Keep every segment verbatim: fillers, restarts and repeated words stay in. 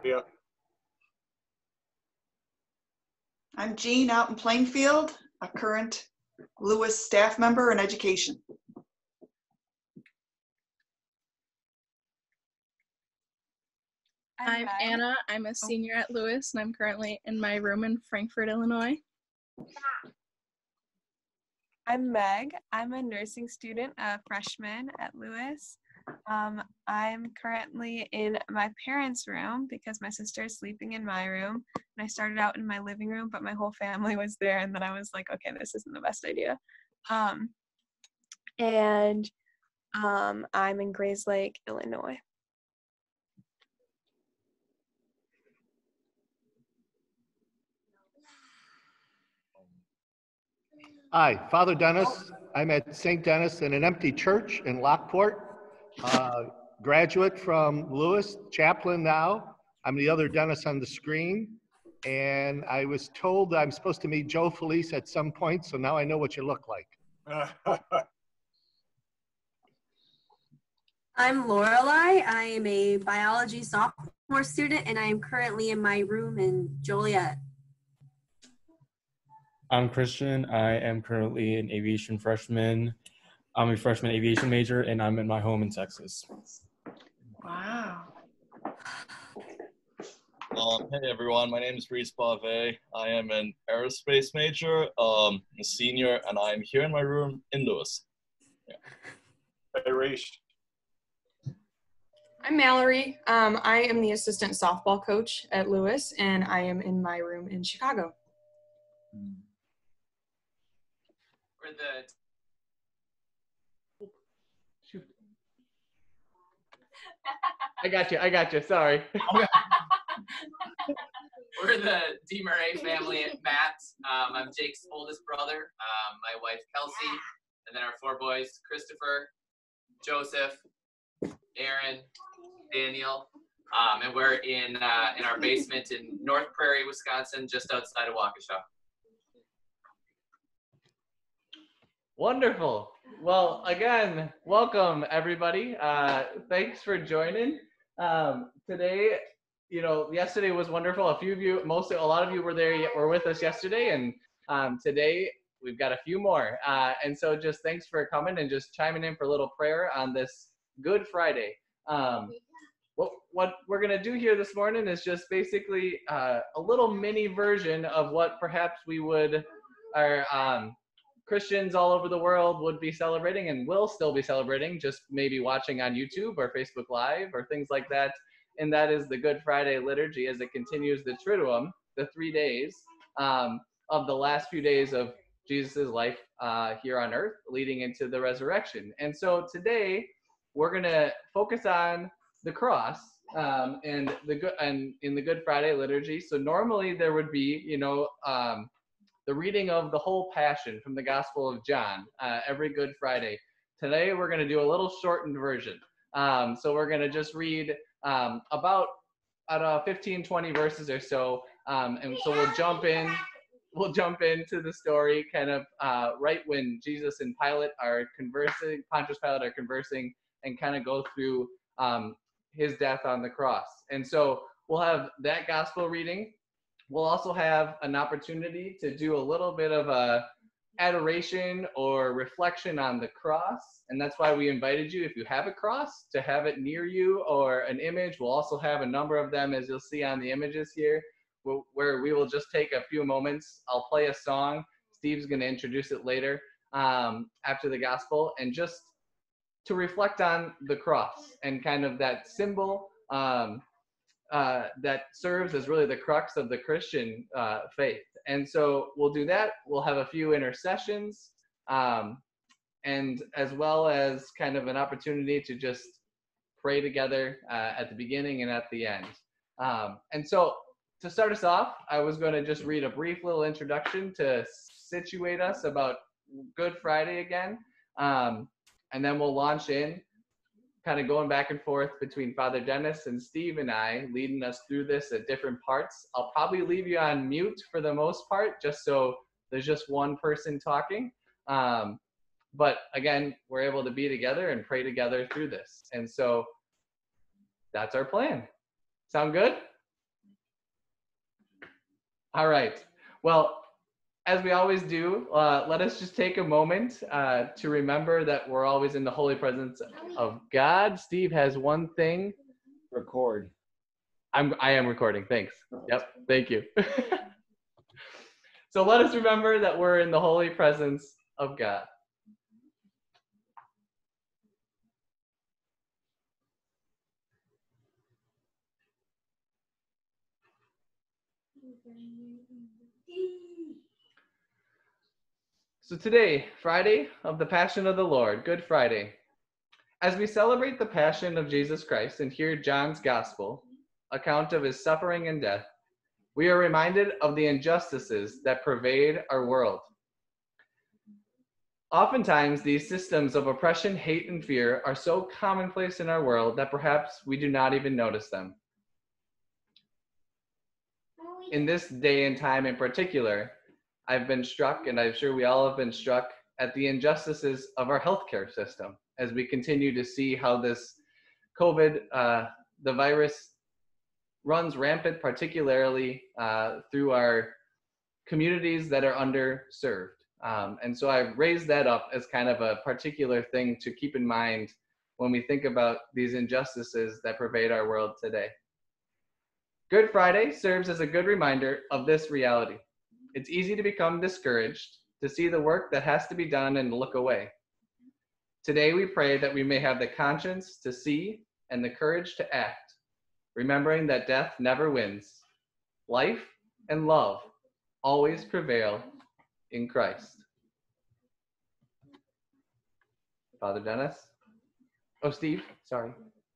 Yeah. I'm Jean out in Plainfield, a current Lewis staff member in education. I'm Anna. I'm a senior at Lewis, and I'm currently in my room in Frankfort, Illinois. I'm Meg. I'm a nursing student, a freshman at Lewis. Um, I'm currently in my parents' room because my sister is sleeping in my room. And I started out in my living room, but my whole family was there. And then I was like, okay, this isn't the best idea. Um, and um, I'm in Grays Lake, Illinois. Hi, Father Dennis. I'm at Saint Denis in an empty church in Lockport. Uh, graduate from Lewis, chaplain now. I'm the other Dennis on the screen. And I was told I'm supposed to meet Joe Felice at some point, so now I know what you look like. I'm Lorelei. I am a biology sophomore student, and I am currently in my room in Joliet. I'm Christian. I am currently an aviation freshman. I'm a freshman aviation major, and I'm in my home in Texas. Wow. Um, hey everyone, my name is Reese Bave. I am an aerospace major, um, a senior, and I'm here in my room in Lewis. Yeah. Hey Reese. I'm Mallory. Um, I am the assistant softball coach at Lewis, and I am in my room in Chicago. We're the Shoot. I got you. I got you. Sorry. we're the DeMurray family at Matt. Um, I'm Jake's oldest brother. Um, my wife Kelsey, and then our four boys: Christopher, Joseph, Aaron, Daniel, um, and we're in uh, in our basement in North Prairie, Wisconsin, just outside of Waukesha. Wonderful. Well, again, welcome everybody. Uh, thanks for joining. Um, today, you know, yesterday was wonderful. A few of you, mostly, a lot of you were there, were with us yesterday, and um, today we've got a few more. Uh, and so, just thanks for coming and just chiming in for a little prayer on this Good Friday. Um, what what we're gonna do here this morning is just basically uh, a little mini version of what perhaps we would, our um, Christians all over the world would be celebrating and will still be celebrating, just maybe watching on YouTube or Facebook Live or things like that. And that is the Good Friday liturgy as it continues the Triduum, the three days um, of the last few days of Jesus' life uh, here on earth, leading into the resurrection. And so today we're going to focus on the cross um, and the good and in the Good Friday liturgy. So normally there would be, you know, um, the reading of the whole Passion from the Gospel of John uh, every Good Friday. Today we're going to do a little shortened version. Um, so we're going to just read um, about uh, fifteen, twenty verses or so, um, and so we'll jump in. We'll jump into the story kind of uh, right when Jesus and Pilate are conversing, Pontius Pilate are conversing, and kind of go through um, his death on the cross. And so we'll have that gospel reading. We'll also have an opportunity to do a little bit of a adoration or reflection on the cross. And that's why we invited you, if you have a cross, to have it near you or an image. We'll also have a number of them, as you'll see on the images here, where we will just take a few moments. I'll play a song. Steve's going to introduce it later um, after the gospel, and just to reflect on the cross and kind of that symbol um, Uh, that serves as really the crux of the Christian uh, faith. And so we'll do that. We'll have a few intercessions, um, and as well as kind of an opportunity to just pray together uh, at the beginning and at the end. Um, and so to start us off, I was going to just read a brief little introduction to situate us about Good Friday again, um, and then we'll launch in, kind of going back and forth between Father Dennis and Steve and I, leading us through this at different parts. I'll probably leave you on mute for the most part, just so there's just one person talking. Um, but again, we're able to be together and pray together through this. And so that's our plan. Sound good? All right. Well, as we always do, uh, let us just take a moment uh, to remember that we're always in the holy presence of God. Steve has one thing. Record. I'm, I am recording. Thanks. Yep. Thank you. So let us remember that we're in the holy presence of God. So today, Friday of the Passion of the Lord, Good Friday, as we celebrate the Passion of Jesus Christ and hear John's Gospel account of his suffering and death, we are reminded of the injustices that pervade our world. Oftentimes, these systems of oppression, hate, and fear are so commonplace in our world that perhaps we do not even notice them. In this day and time in particular, I've been struck, and I'm sure we all have been struck, at the injustices of our healthcare system as we continue to see how this COVID, uh, the virus, runs rampant, particularly uh, through our communities that are underserved. Um, and so I've raised that up as kind of a particular thing to keep in mind when we think about these injustices that pervade our world today. Good Friday serves as a good reminder of this reality. It's easy to become discouraged, to see the work that has to be done and look away. Today we pray that we may have the conscience to see and the courage to act, remembering that death never wins. Life and love always prevail in Christ. Father Dennis? Oh, Steve, sorry.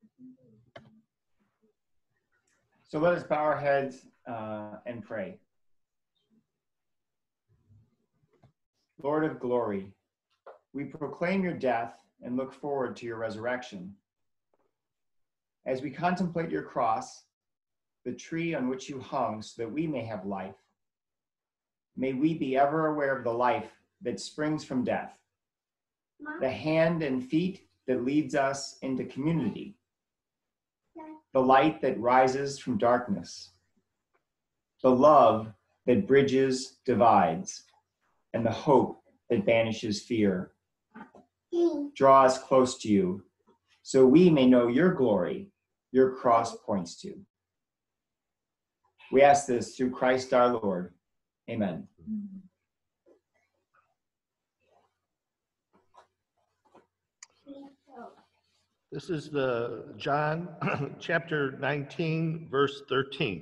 So let us bow our heads uh, and pray. Lord of glory, we proclaim your death and look forward to your resurrection. As we contemplate your cross, the tree on which you hung so that we may have life, may we be ever aware of the life that springs from death, the hand and feet that leads us into community, the light that rises from darkness, the love that bridges divides, and the hope that banishes fear. Draw us close to you so we may know your glory, your cross points to. We ask this through Christ our Lord. Amen. This is the John chapter nineteen, verse thirteen.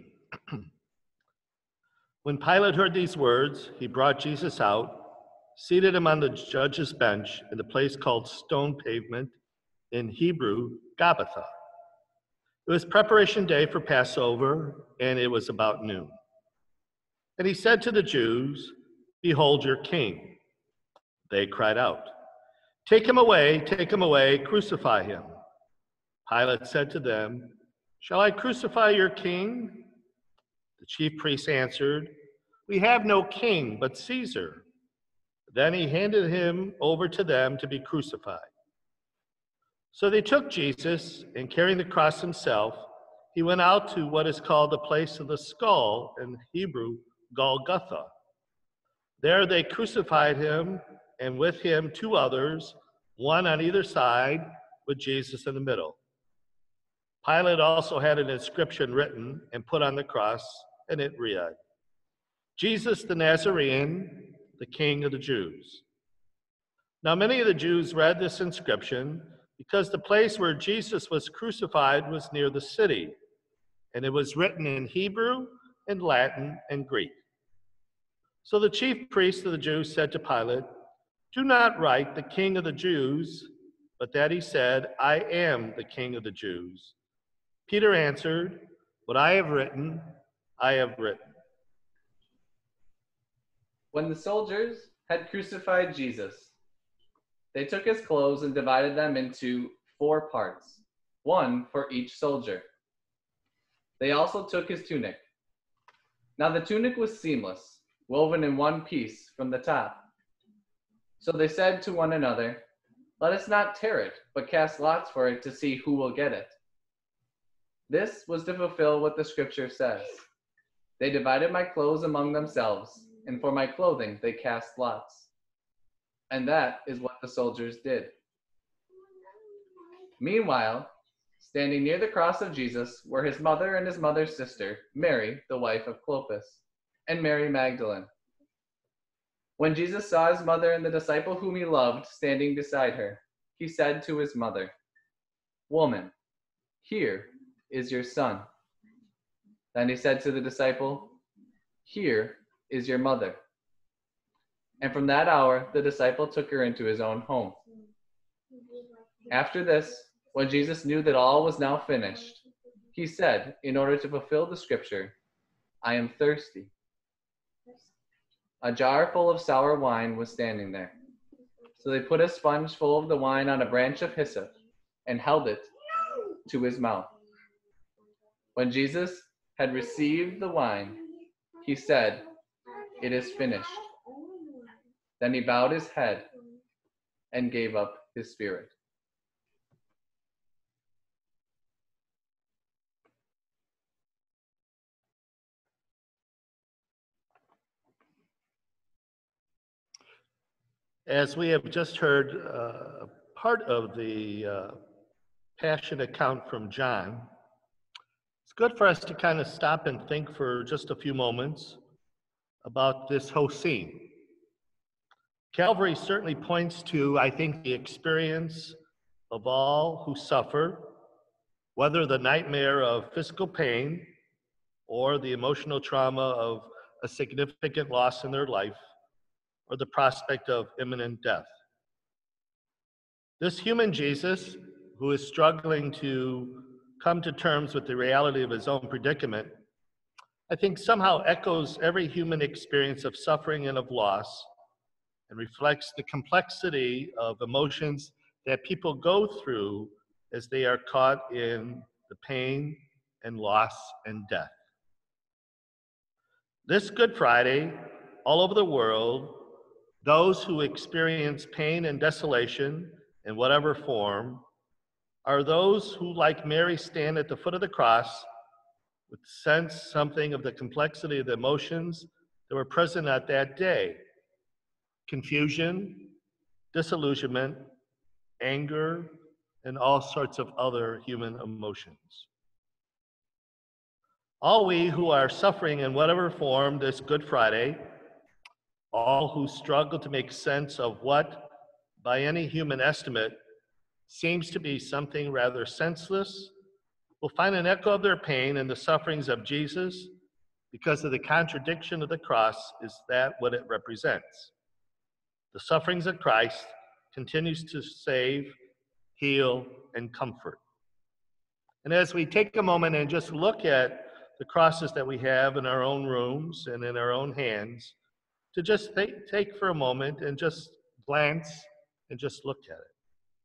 When Pilate heard these words, he brought Jesus out, seated him on the judge's bench in the place called Stone Pavement, in Hebrew, Gabbatha. It was preparation day for Passover, and it was about noon. And he said to the Jews, "Behold your king." They cried out, "Take him away, take him away, crucify him." Pilate said to them, "Shall I crucify your king?" The chief priests answered, "We have no king but Caesar." Then he handed him over to them to be crucified. So they took Jesus, and carrying the cross himself, he went out to what is called the place of the skull, in Hebrew, Golgotha. There they crucified him, and with him two others, one on either side, with Jesus in the middle. Pilate also had an inscription written and put on the cross, and it read, "Jesus the Nazarene, the King of the Jews." Now many of the Jews read this inscription because the place where Jesus was crucified was near the city, and it was written in Hebrew and Latin and Greek. So the chief priests of the Jews said to Pilate, "Do not write the King of the Jews, but that he said, 'I am the King of the Jews.'" Peter answered, "What I have written, I have written." When the soldiers had crucified Jesus, they took his clothes and divided them into four parts, one for each soldier. They also took his tunic. Now the tunic was seamless, woven in one piece from the top. So they said to one another, "Let us not tear it, but cast lots for it to see who will get it." This was to fulfill what the scripture says. They divided my clothes among themselves, and for my clothing they cast lots. And that is what the soldiers did. Meanwhile, standing near the cross of Jesus were his mother and his mother's sister, Mary, the wife of Clopas, and Mary Magdalene. When Jesus saw his mother and the disciple whom he loved standing beside her, he said to his mother, "Woman, here is your son." Then he said to the disciple, "Here is your mother." And from that hour, the disciple took her into his own home. After this, when Jesus knew that all was now finished, he said, in order to fulfill the scripture, "I am thirsty." A jar full of sour wine was standing there. So they put a sponge full of the wine on a branch of hyssop and held it to his mouth. When Jesus had received the wine, he said, "It is finished." Then he bowed his head and gave up his spirit. As we have just heard uh, part of the uh, Passion account from John, it's good for us to kind of stop and think for just a few moments about this whole scene. Calvary certainly points to, I think, the experience of all who suffer, whether the nightmare of physical pain or the emotional trauma of a significant loss in their life, or the prospect of imminent death. This human Jesus, who is struggling to come to terms with the reality of his own predicament, I think somehow echoes every human experience of suffering and of loss, and reflects the complexity of emotions that people go through as they are caught in the pain and loss and death. This Good Friday, all over the world, those who experience pain and desolation in whatever form are those who, like Mary, stand at the foot of the cross with sense something of the complexity of the emotions that were present at that day: confusion, disillusionment, anger, and all sorts of other human emotions. All we who are suffering in whatever form this Good Friday, all who struggle to make sense of what, by any human estimate, seems to be something rather senseless, will find an echo of their pain in the sufferings of Jesus, because of the contradiction of the cross is that what it represents. The sufferings of Christ continues to save, heal, and comfort. And as we take a moment and just look at the crosses that we have in our own rooms and in our own hands, to just take, take for a moment and just glance and just look at it.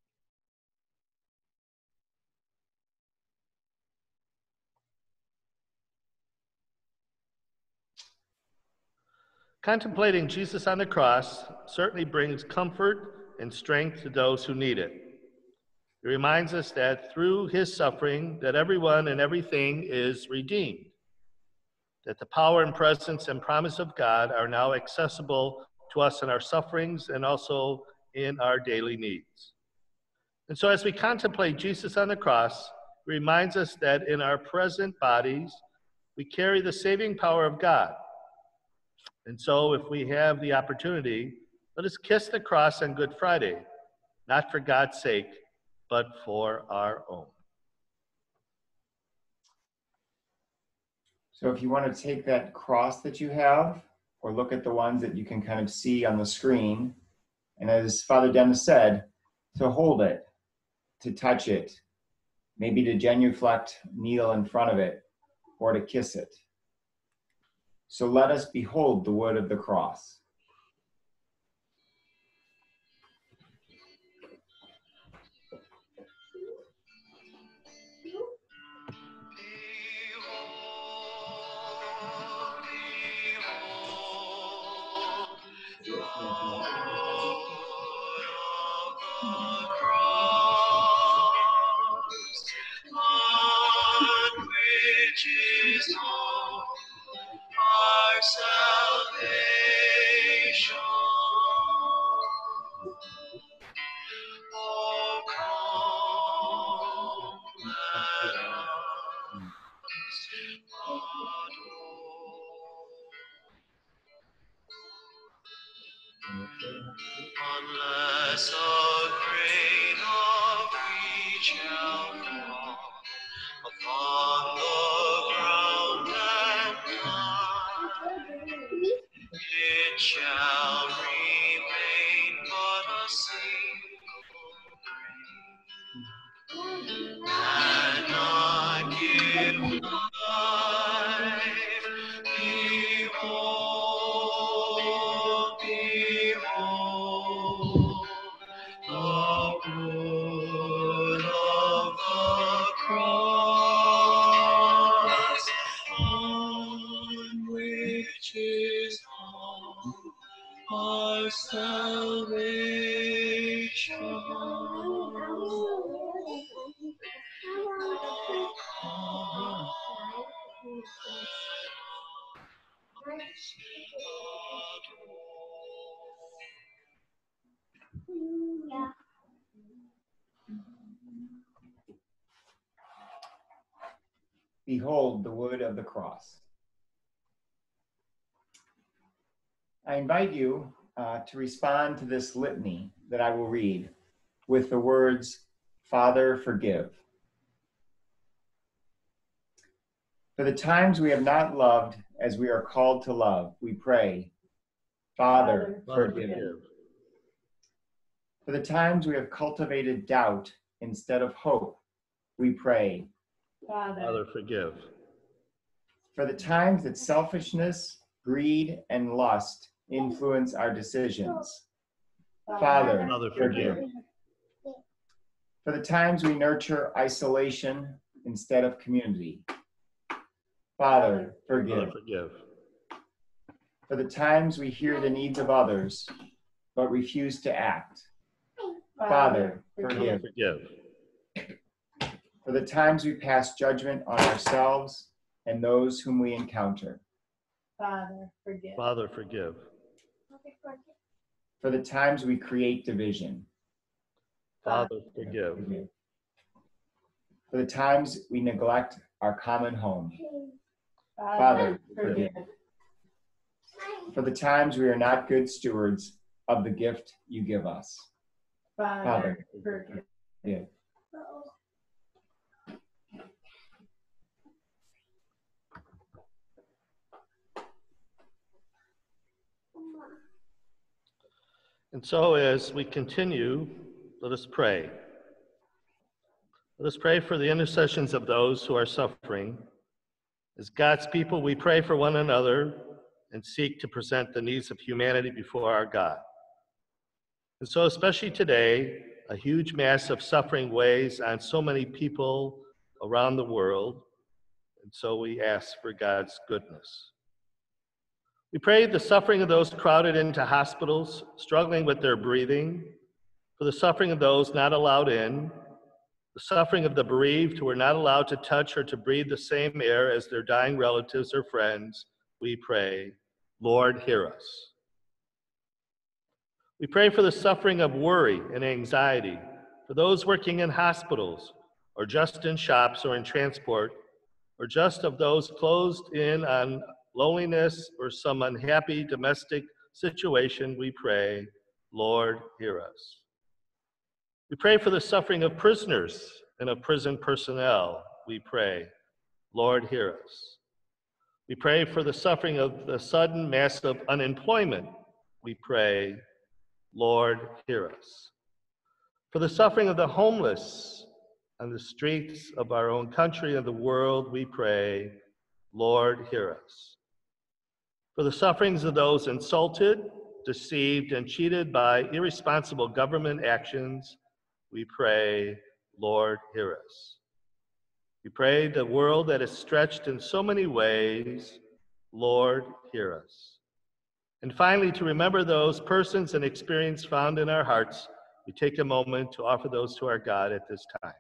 Contemplating Jesus on the cross certainly brings comfort and strength to those who need it. It reminds us that through his suffering, that everyone and everything is redeemed, that the power and presence and promise of God are now accessible to us in our sufferings and also in our daily needs. And so as we contemplate Jesus on the cross, it reminds us that in our present bodies, we carry the saving power of God. And so if we have the opportunity, let us kiss the cross on Good Friday, not for God's sake, but for our own. So if you want to take that cross that you have, or look at the ones that you can kind of see on the screen, and as Father Dennis said, to hold it, to touch it, maybe to genuflect, kneel in front of it, or to kiss it. So let us behold the wood of the cross. On which is all salvation. Oh, come, let us unless a grain of wheat shall fall upon the ground and die, it shall remain but a single grain, and not give life. Behold, behold, the wood of the cross, on which is hung our salvation. Behold the wood of the cross. I invite you uh, to respond to this litany that I will read with the words, Father, forgive. For the times we have not loved as we are called to love, we pray, Father, Father, forgive. forgive. For the times we have cultivated doubt instead of hope, we pray, Father, forgive. For the times that selfishness, greed, and lust influence our decisions, Father, Father, forgive. forgive. For the times we nurture isolation instead of community, Father, forgive. Father, forgive. For the times we hear the needs of others but refuse to act, Father, Father, forgive. forgive. For the times we pass judgment on ourselves and those whom we encounter, Father, forgive. Father, forgive. For the times we create division, Father, forgive. For the times we neglect our common home, Father, Father, forgive. For the times we are not good stewards of the gift you give us, Father, forgive. forgive. And so as we continue, let us pray. Let us pray for the intercessions of those who are suffering. As God's people, we pray for one another and seek to present the needs of humanity before our God. And so especially today, a huge mass of suffering weighs on so many people around the world, and so we ask for God's goodness. We pray the suffering of those crowded into hospitals, struggling with their breathing, for the suffering of those not allowed in, the suffering of the bereaved who are not allowed to touch or to breathe the same air as their dying relatives or friends, we pray, Lord, hear us. We pray for the suffering of worry and anxiety, for those working in hospitals, or just in shops or in transport, or just of those closed in on loneliness or some unhappy domestic situation, we pray, Lord, hear us. We pray for the suffering of prisoners and of prison personnel, we pray, Lord, hear us. We pray for the suffering of the sudden massive unemployment, we pray, Lord, hear us. For the suffering of the homeless on the streets of our own country and the world, we pray, Lord, hear us. For the sufferings of those insulted, deceived, and cheated by irresponsible government actions, we pray, Lord, hear us. We pray the world that is stretched in so many ways, Lord, hear us. And finally, to remember those persons and experiences found in our hearts, we take a moment to offer those to our God at this time.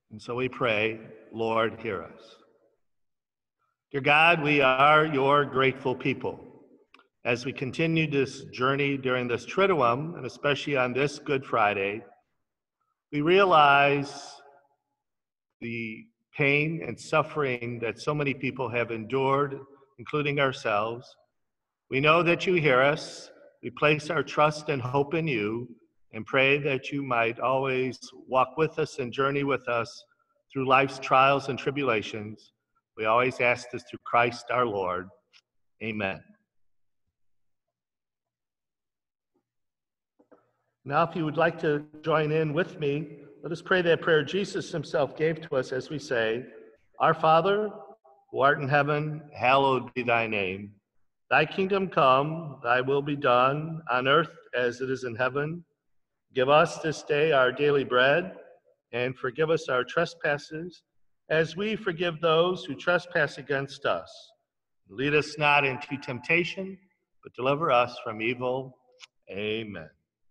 And so we pray, Lord, hear us. Dear God, we are your grateful people. As we continue this journey during this Triduum, and especially on this Good Friday, we realize the pain and suffering that so many people have endured, including ourselves. We know that you hear us. We place our trust and hope in you and pray that you might always walk with us and journey with us through life's trials and tribulations. We always ask this through Christ our Lord. Amen. Now, if you would like to join in with me, let us pray that prayer Jesus himself gave to us as we say, Our Father, who art in heaven, hallowed be thy name. Thy kingdom come, thy will be done, on earth as it is in heaven. Give us this day our daily bread, and forgive us our trespasses, as we forgive those who trespass against us. Lead us not into temptation, but deliver us from evil. Amen.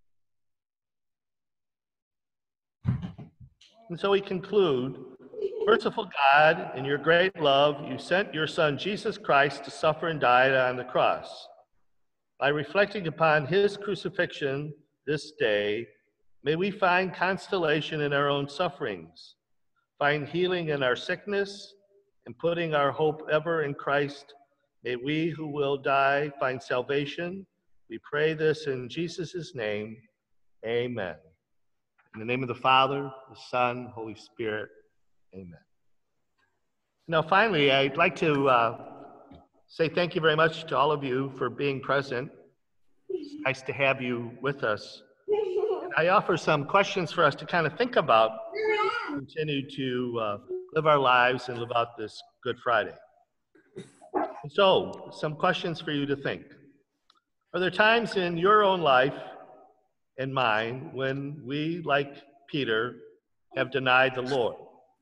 And so we conclude, merciful God, in your great love, you sent your Son, Jesus Christ, to suffer and die on the cross. By reflecting upon his crucifixion this day, may we find consolation in our own sufferings, find healing in our sickness, and putting our hope ever in Christ, may we who will die find salvation. We pray this in Jesus' name. Amen. In the name of the Father, the Son, Holy Spirit. Amen. Now, finally, I'd like to uh, say thank you very much to all of you for being present. It's nice to have you with us. And I offer some questions for us to kind of think about, continue to uh, live our lives and live out this Good Friday. And so, some questions for you to think. Are there times in your own life and mine when we, like Peter, have denied the Lord?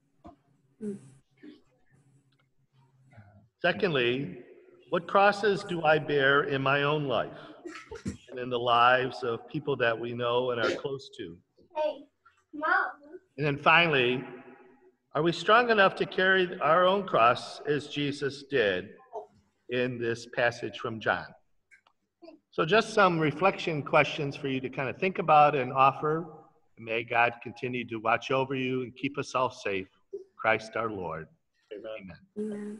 Secondly, what crosses do I bear in my own life and in the lives of people that we know and are close to? And then finally, are we strong enough to carry our own cross as Jesus did in this passage from John? So just some reflection questions for you to kind of think about and offer. And may God continue to watch over you and keep us all safe. Christ our Lord. Amen. Amen.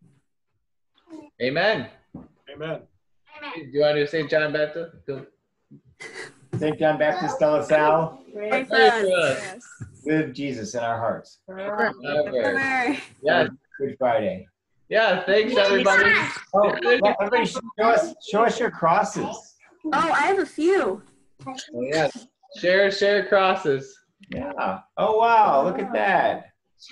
Amen. Amen. Do you want to do Saint John Baptist? Go. Saint John Baptist de La Salle, Pray for Pray us. for us. live Jesus in our hearts. Forever. Forever. Yeah. Good Friday. Yeah. Thanks, everybody. Oh, well, everybody show us, show us your crosses. Oh, I have a few. Oh, yeah. Share, share crosses. Yeah. Oh, wow. Look at that.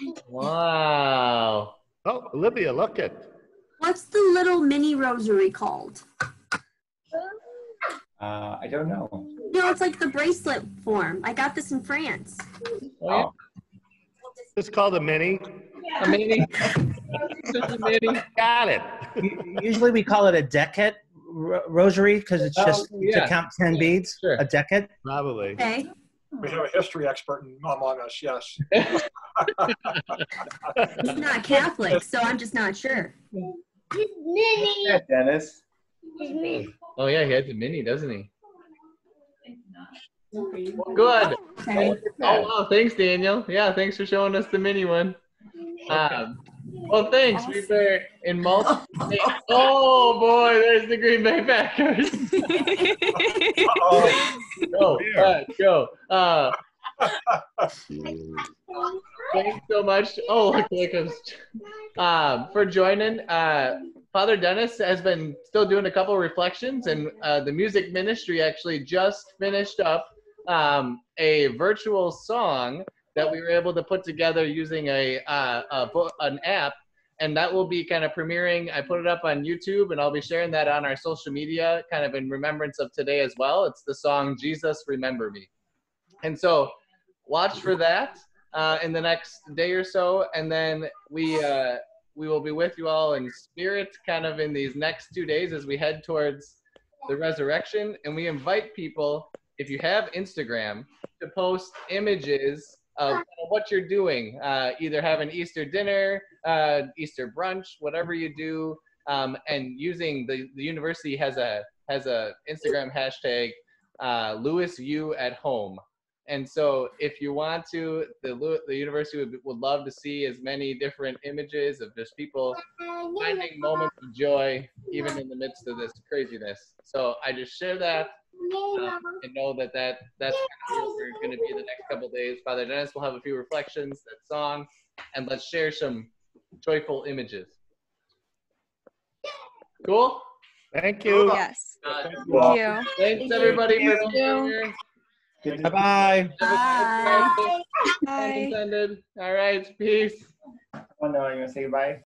Wow. Oh, Olivia, look at. What's the little mini rosary called? Uh, I don't know. No, it's like the bracelet form. I got this in France. Oh, It's called a mini. yeah. A mini. Just a mini. Got it. Usually we call it a decade ro- rosary because it's Oh, just yeah. to count ten Yeah, beads. sure. A decade. Probably. Okay. We have a history expert among us, yes. He's not Catholic, so I'm just not sure. Yeah, Dennis. Oh, yeah. He has a mini, doesn't he? Well, good. Okay. Oh, wow. Thanks, Daniel. Yeah. Thanks for showing us the mini one. Um, well, thanks. We were in multiple. Oh, boy. There's the Green Bay Packers. Oh, Go, Pat, go. Uh, thanks so much. Oh, look, here comes. Um, for joining. Uh, Father Dennis has been still doing a couple reflections, and uh, the music ministry actually just finished up um, a virtual song that we were able to put together using a, uh, a book, an app, and that will be kind of premiering. I put it up on YouTube, and I'll be sharing that on our social media, kind of in remembrance of today as well. It's the song "Jesus Remember Me," and so watch for that uh, in the next day or so, and then we uh, we will be with you all in spirit, kind of in these next two days as we head towards the resurrection. And we invite people, if you have Instagram, to post images of kind of what you're doing. Uh, either have an Easter dinner, uh, Easter brunch, whatever you do, um, and using the, the university has a has a Instagram hashtag, uh, Lewis U at home. And so if you want to, the, the university would, would love to see as many different images of just people finding moments of joy, even in the midst of this craziness. So I just share that um, and know that, that that's kind of where we're going to be the next couple of days. Father Dennis will have a few reflections, that song, and let's share some joyful images. Cool? Thank you. Yes. Thank you. Thank you. Thanks everybody Thank for being here. Bye-bye. Bye. Bye. All right, peace. Oh no, you want to say goodbye?